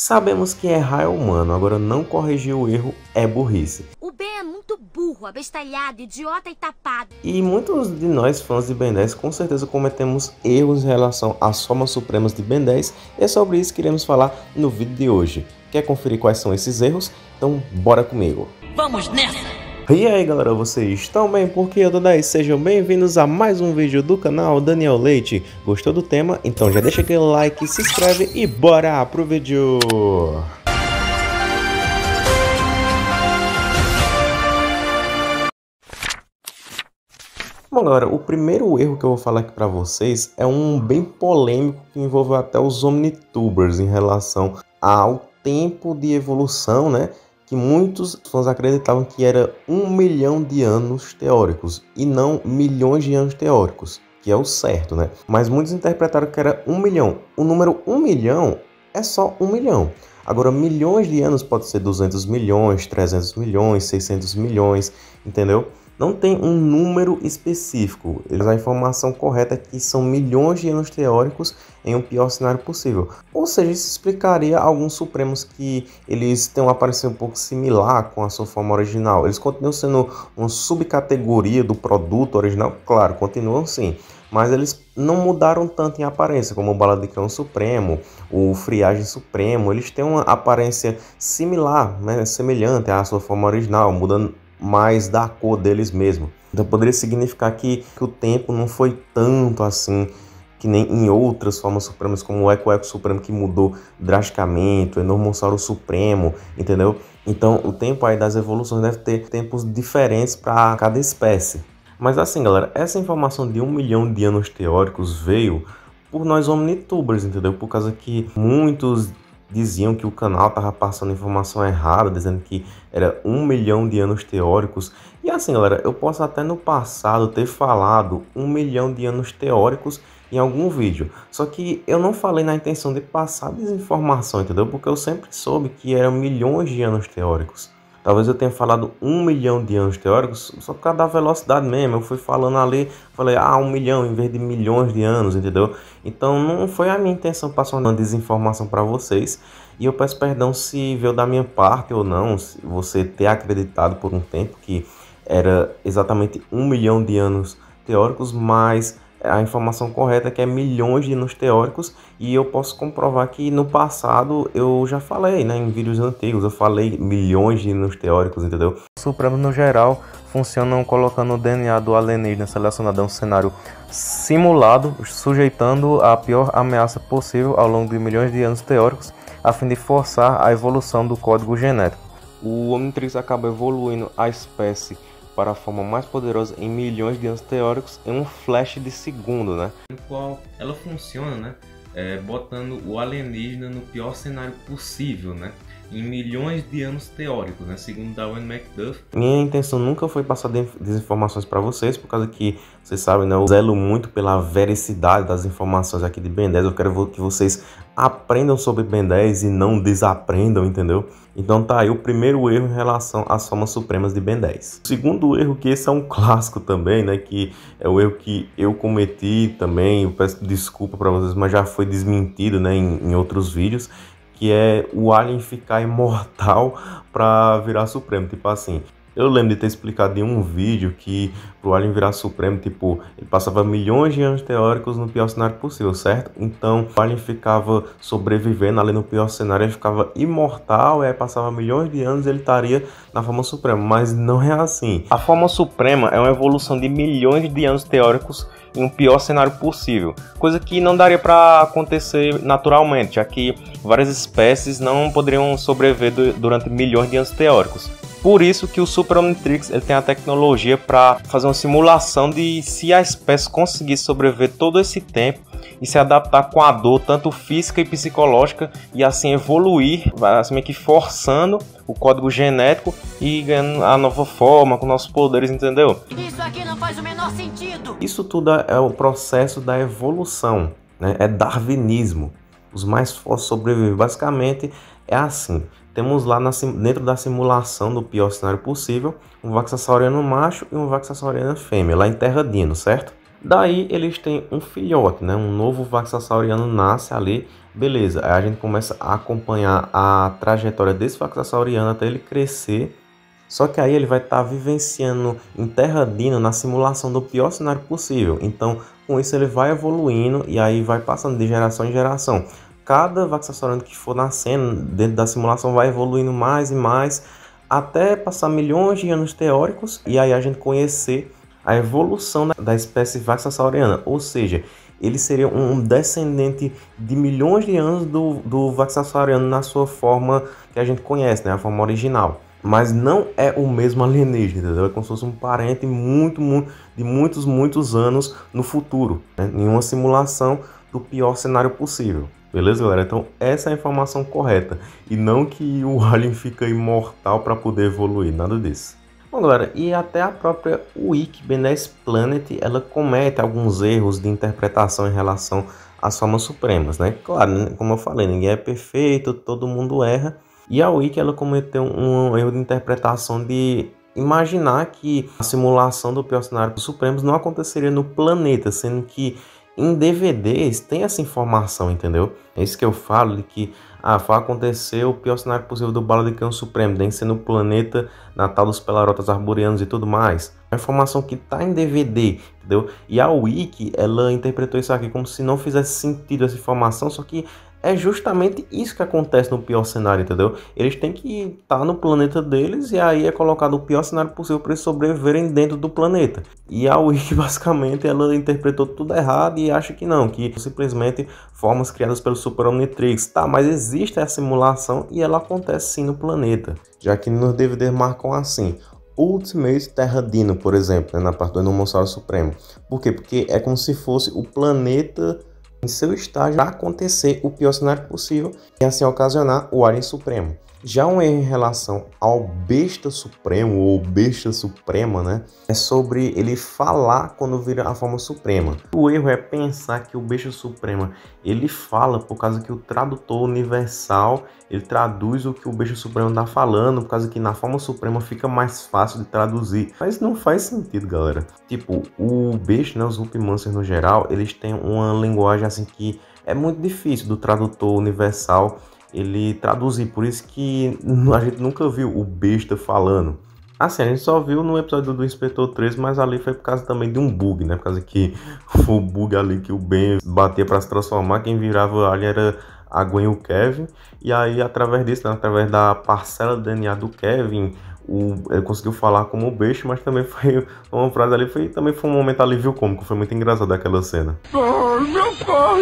Sabemos que errar é humano, agora não corrigir o erro é burrice. O Ben é muito burro, abestalhado, idiota e tapado. E muitos de nós, fãs de Ben 10, com certeza cometemos erros em relação às formas supremas de Ben 10, e é sobre isso que iremos falar no vídeo de hoje. Quer conferir quais são esses erros? Então bora comigo! Vamos nessa! E aí galera, vocês estão bem? Porque eu tô daí, sejam bem-vindos a mais um vídeo do canal Daniel Leite. Gostou do tema? Então já deixa aquele like, se inscreve e bora pro vídeo! Bom galera, o primeiro erro que eu vou falar aqui pra vocês é um bem polêmico que envolve até os Omnitubers em relação ao tempo de evolução, né? Que muitos fãs acreditavam que era 1 milhão de anos teóricos e não milhões de anos teóricos, que é o certo, né? Mas muitos interpretaram que era 1 milhão. O número 1 milhão é só 1 milhão. Agora, milhões de anos pode ser 200 milhões, 300 milhões, 600 milhões, entendeu? Não tem um número específico. A informação correta é que são milhões de anos teóricos em um pior cenário possível. Ou seja, isso explicaria alguns supremos que eles têm uma aparência um pouco similar com a sua forma original. Eles continuam sendo uma subcategoria do produto original? Claro, continuam sim. Mas eles não mudaram tanto em aparência, como o Bala de Crão Supremo, o Friagem Supremo. Eles têm uma aparência similar, né, semelhante à sua forma original, mudando mais da cor deles mesmo. Então poderia significar que o tempo não foi tanto assim que nem em outras formas supremas, como o Eco Supremo, que mudou drasticamente, o Enormossauro Supremo, entendeu? Então o tempo aí das evoluções deve ter tempos diferentes para cada espécie. Mas assim galera, essa informação de 1 milhão de anos teóricos veio por nós Omnitubers, entendeu? Por causa que muitos diziam que o canal estava passando informação errada, dizendo que era 1 milhão de anos teóricos. E assim, galera, eu posso até no passado ter falado 1 milhão de anos teóricos em algum vídeo. Só que eu não falei na intenção de passar desinformação, entendeu? Porque eu sempre soube que eram milhões de anos teóricos. Talvez eu tenha falado 1 milhão de anos teóricos só por causa da velocidade mesmo. Eu fui falando ali, falei 1 milhão em vez de milhões de anos, entendeu? Então não foi a minha intenção passar uma desinformação para vocês. E eu peço perdão se veio da minha parte ou não, se você ter acreditado por um tempo que era exatamente 1 milhão de anos teóricos, mas a informação correta é que é milhões de anos teóricos, e eu posso comprovar que no passado eu já falei, né, em vídeos antigos, eu falei milhões de anos teóricos, entendeu? Os Supremos no geral funcionam colocando o DNA do alienígena selecionado a um cenário simulado, sujeitando a pior ameaça possível ao longo de milhões de anos teóricos, a fim de forçar a evolução do código genético. O Omnitrix acaba evoluindo a espécie para a forma mais poderosa em milhões de anos teóricos em um flash de segundo, né? No qual ela funciona, né? Botando o alienígena no pior cenário possível, né? Em milhões de anos teóricos, né? Segundo Darwin McDuff. Minha intenção nunca foi passar desinformações para vocês, por causa que, vocês sabem, né? Eu zelo muito pela veracidade das informações aqui de Ben 10. Eu quero que vocês aprendam sobre Ben 10 e não desaprendam, entendeu? Então tá aí o primeiro erro em relação às formas supremas de Ben 10. O segundo erro, que esse é um clássico também, né? Que é o erro que eu cometi também. Eu peço desculpa para vocês, mas já foi desmentido, né? Em outros vídeos. Que é o alien ficar imortal para virar supremo. Tipo assim, eu lembro de ter explicado em um vídeo que pro alien virar supremo, tipo, ele passava milhões de anos teóricos no pior cenário possível, certo? Então o alien ficava sobrevivendo ali no pior cenário, ele ficava imortal, e aí passava milhões de anos e ele estaria na forma suprema. Mas não é assim. A forma suprema é uma evolução de milhões de anos teóricos em um pior cenário possível, coisa que não daria para acontecer naturalmente, já que várias espécies não poderiam sobreviver durante milhões de anos teóricos. Por isso que o Super Omnitrix ele tem a tecnologia para fazer uma simulação de se a espécie conseguir sobreviver todo esse tempo e se adaptar com a dor, tanto física e psicológica, e assim evoluir, assim meio que forçando o código genético e ganhando a nova forma, com nossos poderes, entendeu? Isso aqui não faz o menor sentido! Isso tudo é o processo da evolução, né? É darwinismo. Os mais fortes sobrevivem. Basicamente é assim. Temos lá dentro da simulação do pior cenário possível um Vaxassauriano macho e um Vaxassauriana fêmea, lá em Terra Dino, certo? Daí eles têm um filhote, né? Um novo Vaxassauriano nasce ali Beleza, aí a gente começa a acompanhar a trajetória desse Vaxasauriano até ele crescer. Só que aí ele vai estar vivenciando em Terra Dino na simulação do pior cenário possível. Então, com isso ele vai evoluindo e aí vai passando de geração em geração. Cada Vaxasauriano que for nascendo dentro da simulação vai evoluindo mais e mais, até passar milhões de anos teóricos e aí a gente conhecer a evolução da espécie Vaxasauriana. Ou seja, ele seria um descendente de milhões de anos do Vaxasauriano na sua forma que a gente conhece, né? A forma original. Mas não é o mesmo alienígena, entendeu? É como se fosse um parente de muitos anos no futuro, né? Em uma simulação do pior cenário possível. Beleza, galera? Então essa é a informação correta. E não que o alien fica imortal para poder evoluir, nada disso. Bom, galera, e até a própria Wiki B10 Planet, ela comete alguns erros de interpretação em relação às formas supremas, né? Claro, como eu falei, ninguém é perfeito, todo mundo erra. E a Wiki, ela cometeu um erro de interpretação de imaginar que a simulação do pior cenário dos Supremos não aconteceria no planeta, sendo que em DVDs tem essa informação, entendeu? É isso que eu falo, de que vai acontecer o pior cenário possível do Bala de Canhão Supremo, tem que ser no planeta natal dos Pelarotas Arborianos e tudo mais. É uma informação que tá em DVD, entendeu? E a Wiki, ela interpretou isso aqui como se não fizesse sentido essa informação, só que é justamente isso que acontece no pior cenário, entendeu? Eles têm que estar no planeta deles e aí é colocado o pior cenário possível para eles sobreviverem dentro do planeta. E a Wiki, basicamente, ela interpretou tudo errado e acha que não, que simplesmente formas criadas pelo Super Omnitrix. Tá, mas existe a simulação e ela acontece sim no planeta. Já que nos DVDs marcam assim: Ultimate Terra Dino, por exemplo, né, na parte do Enomossauro Supremo. Por quê? Porque é como se fosse o planeta em seu estágio para acontecer o pior cenário possível e assim ocasionar o Alien Supremo. Já um erro em relação ao Besta Supremo ou Besta Suprema, né, é sobre ele falar quando vira a forma suprema. O erro é pensar que o Besta Suprema ele fala por causa que o tradutor universal ele traduz o que o Besta Supremo está falando, por causa que na forma suprema fica mais fácil de traduzir. Mas não faz sentido, galera. Tipo, o Besta, né, os Vulpimancers no geral, eles têm uma linguagem assim que é muito difícil do tradutor universal ele traduzir, por isso que a gente nunca viu o Besta falando. Assim, a gente só viu no episódio do Inspetor 13, mas ali foi por causa também de um bug, né? Por causa que o bug ali que o Ben batia para se transformar, quem virava ali era a Gwen e o Kevin. E aí, através disso, né, através da parcela do DNA do Kevin, ele conseguiu falar como o Besta, mas também foi uma frase ali, também foi um momento alívio cômico, foi muito engraçado aquela cena. Ai, meu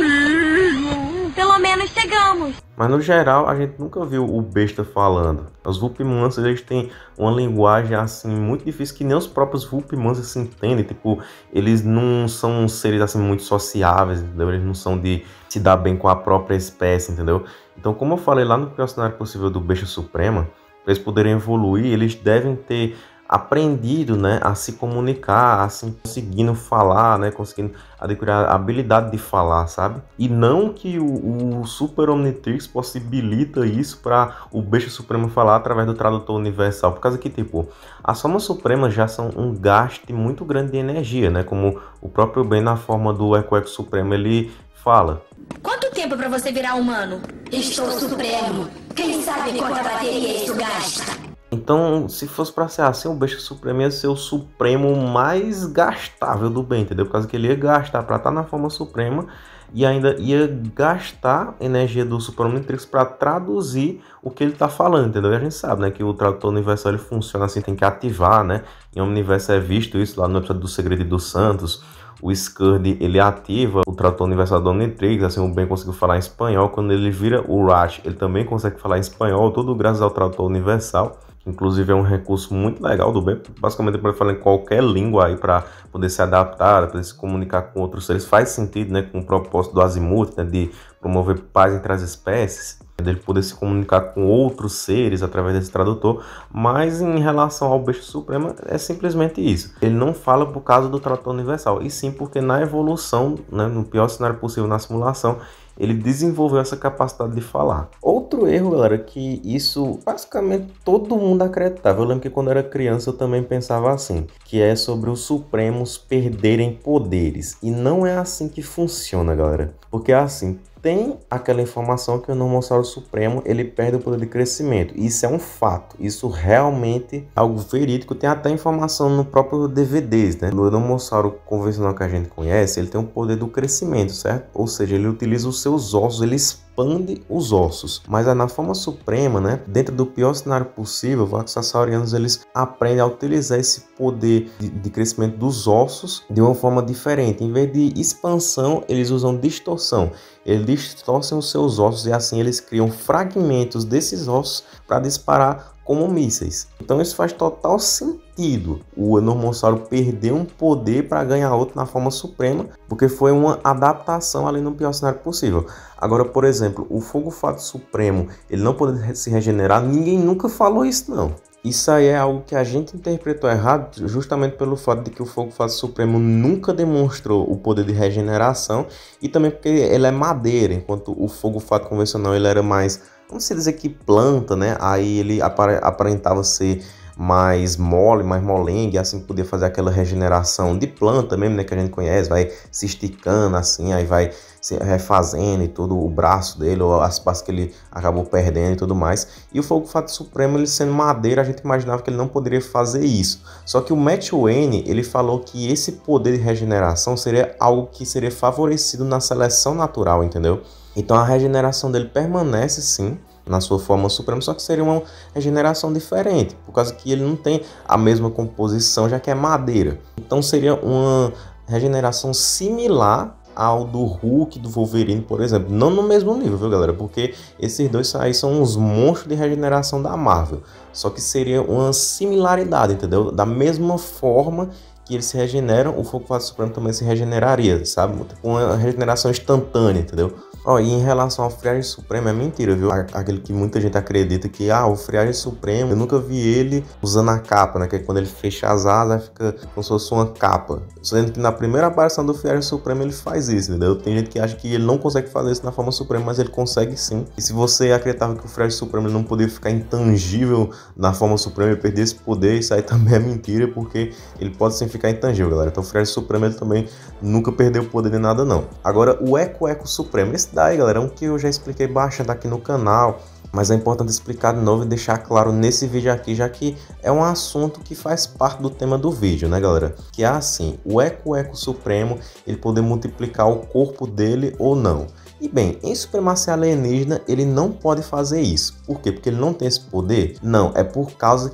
carrinho! Pelo menos chegamos! Mas no geral, a gente nunca viu o Besta falando. Os Vulpimancers, eles têm uma linguagem assim muito difícil que nem os próprios Vulpimancers se entendem. Tipo, eles não são seres assim muito sociáveis, entendeu? Eles não são de se dar bem com a própria espécie, entendeu? Então, como eu falei lá no pior cenário possível do Besta Suprema, para eles poderem evoluir, eles devem ter aprendido, né, a se comunicar, assim, conseguindo falar, né, conseguindo adquirir a habilidade de falar, sabe? E não que o Super Omnitrix possibilita isso para o Besta Supremo falar através do tradutor universal, por causa que, tipo, as formas supremas já são um gasto muito grande de energia, né, como o próprio Ben na forma do Eco Supremo, ele fala. Quanto tempo para você virar humano? Estou supremo. Quem sabe quanta bateria isso gasta? Então, se fosse para ser assim, o Besta Supremo ia ser o Supremo mais gastável do bem, entendeu? Por causa que ele ia gastar para estar na forma Suprema e ainda ia gastar energia do Super Omnitrix para traduzir o que ele está falando, entendeu? E a gente sabe, né, que o tradutor universal ele funciona assim, tem que ativar, né? Em Omniverse é visto isso lá no episódio do Segredo dos Santos. O Scurdy, ele ativa o tradutor universal do Omnitrix, assim, o Ben conseguiu falar em espanhol. Quando ele vira o Ratch, ele também consegue falar em espanhol, tudo graças ao tradutor universal. Inclusive é um recurso muito legal do Ben, basicamente ele pode falar em qualquer língua aí para poder se adaptar, para se comunicar com outros seres. Faz sentido, né, com o propósito do Azimuth, né, de promover paz entre as espécies, dele poder se comunicar com outros seres através desse tradutor. Mas em relação ao Besta Supremo é simplesmente isso, ele não fala por causa do tradutor universal, e sim porque na evolução, né, no pior cenário possível na simulação, ele desenvolveu essa capacidade de falar. Outro erro, galera, que isso basicamente todo mundo acreditava. Eu lembro que quando eu era criança eu também pensava assim, que é sobre os Supremos perderem poderes. E não é assim que funciona, galera. Porque assim, tem aquela informação que o Enormossauro Supremo ele perde o poder de crescimento. Isso é um fato, isso realmente é algo verídico. Tem até informação no próprio DVDs, né? O Enormossauro convencional que a gente conhece, ele tem o poder do crescimento, certo? Ou seja, ele utiliza os seus ossos, ele expande os ossos. Mas na forma suprema, né, dentro do pior cenário possível, os Vaxasaurianos eles aprendem a utilizar esse poder de crescimento dos ossos de uma forma diferente. Em vez de expansão, eles usam distorção. Eles distorcem os seus ossos e assim eles criam fragmentos desses ossos para disparar como mísseis. Então isso faz total sentido. O Enormossauro perdeu um poder para ganhar outro na forma suprema, porque foi uma adaptação ali no pior cenário possível. Agora, por exemplo, o Fogo Fato Supremo, ele não poder se regenerar, ninguém nunca falou isso não. Isso aí é algo que a gente interpretou errado, justamente pelo fato de que o Fogo Fato Supremo nunca demonstrou o poder de regeneração e também porque ele é madeira, enquanto o Fogo Fato convencional ele era mais, vamos dizer que planta, né? Aí ele aparentava ser mais mole, mais molengue, assim podia fazer aquela regeneração de planta mesmo, né, que a gente conhece, vai se esticando assim, aí vai se refazendo e todo o braço dele, ou as partes que ele acabou perdendo e tudo mais. E o Fogo Fato Supremo, ele sendo madeira, a gente imaginava que ele não poderia fazer isso. Só que o Matt Wayne, ele falou que esse poder de regeneração seria algo que seria favorecido na seleção natural, entendeu? Então a regeneração dele permanece sim na sua forma suprema, só que seria uma regeneração diferente, por causa que ele não tem a mesma composição, já que é madeira. Então seria uma regeneração similar ao do Hulk, do Wolverine, por exemplo. Não no mesmo nível, viu, galera? Porque esses dois aí são uns monstros de regeneração da Marvel. Só que seria uma similaridade, entendeu? Da mesma forma que eles se regeneram, o Fogo Fato Supremo também se regeneraria, sabe? Uma regeneração instantânea, entendeu? Ó, e em relação ao Friagem Supremo, é mentira, viu? Aquele que muita gente acredita que, o Friagem Supremo, eu nunca vi ele usando a capa, né? Que é quando ele fecha as asas, fica como se fosse uma capa. Sendo que na primeira aparição do Friagem Supremo, ele faz isso, entendeu? Tem gente que acha que ele não consegue fazer isso na forma Suprema, mas ele consegue sim. E se você acreditava que o Friagem Supremo ele não poderia ficar intangível na forma Suprema e perder esse poder, isso aí também é mentira, porque ele pode sim ficar intangível, galera. Então o Friagem Supremo ele também nunca perdeu o poder de nada, não. Agora, o Eco Supremo, esse daí, galera, é um que eu já expliquei bastante aqui no canal, mas é importante explicar de novo e deixar claro nesse vídeo aqui, já que é um assunto que faz parte do tema do vídeo, né, galera? Que é assim, o Eco Supremo, ele poder multiplicar o corpo dele ou não. E bem, em Supremacia Alienígena, ele não pode fazer isso. Por quê? Porque ele não tem esse poder? Não, é por causa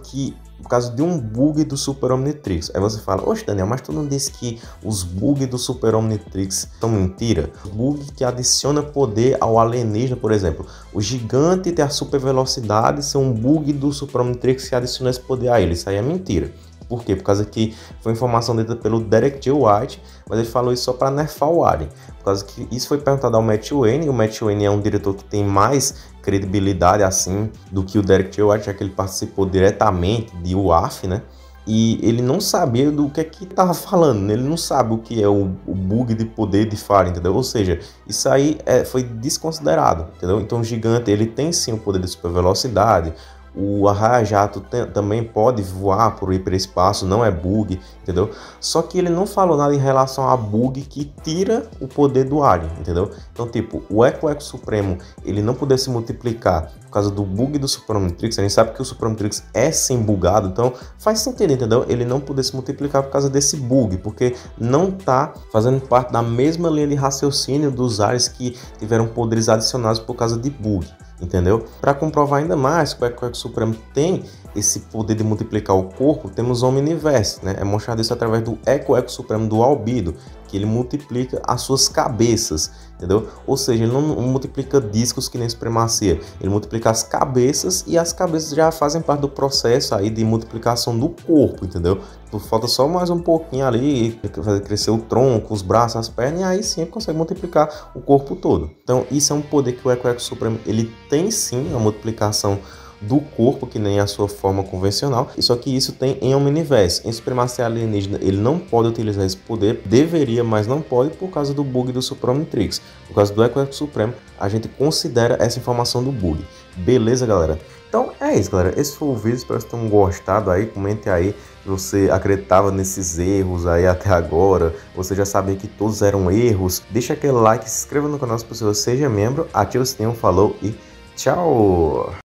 de um bug do Super Omnitrix. Aí você fala, oxe Daniel, mas tu não disse que os bugs do Super Omnitrix são mentira? O bug que adiciona poder ao alienígena, por exemplo, o gigante ter a super velocidade, ser um bug do Super Omnitrix que adiciona esse poder a ele. Isso aí é mentira. Por quê? Por causa que foi informação dita pelo Derek J. White, mas ele falou isso só para nerfar o Alien. Por causa que isso foi perguntado ao Matt Wayne, e o Matt Wayne é um diretor que tem mais credibilidade assim do que o Derek J. White, já que ele participou diretamente de UAF, né? E ele não sabia do que estava falando, ele não sabe o que é o bug de poder de Fallen, entendeu? Ou seja, isso aí foi desconsiderado, entendeu? Então o gigante ele tem sim o poder de super velocidade. O arraia-jato também pode voar por hiperespaço, não é bug, entendeu? Só que ele não falou nada em relação a bug que tira o poder do Alien, entendeu? Então, tipo, o Eco Supremo, ele não poder se multiplicar por causa do bug do Super Omnitrix. A gente sabe que o Super Omnitrix é sim bugado, então faz sentido, entendeu? Ele não poder se multiplicar por causa desse bug, porque não tá fazendo parte da mesma linha de raciocínio dos aliens que tiveram poderes adicionados por causa de bug. Entendeu? Para comprovar ainda mais que o Eco Supremo tem esse poder de multiplicar o corpo, temos o Omniverse, né? É mostrado isso através do Eco Supremo do Albedo, que ele multiplica as suas cabeças, entendeu? Ou seja, ele não multiplica discos que nem Supremacia, ele multiplica as cabeças, e as cabeças já fazem parte do processo aí de multiplicação do corpo, entendeu? Falta só mais um pouquinho ali, fazer crescer o tronco, os braços, as pernas, e aí sim ele consegue multiplicar o corpo todo. Então isso é um poder que o Eco Supremo ele tem sim a multiplicação do corpo, que nem a sua forma convencional, e só que isso tem em Omniverse. Em Supremacia Alienígena ele não pode utilizar esse poder, deveria, mas não pode por causa do bug do Super Omnitrix. Por causa do Eco Supremo, a gente considera essa informação do bug. Beleza, galera? Então é isso, galera. Esse foi o vídeo, espero que vocês tenham gostado aí. Comente aí se você acreditava nesses erros aí até agora. Você já sabia que todos eram erros. Deixa aquele like, se inscreva no canal se você seja membro, ativa o sininho, falou e tchau!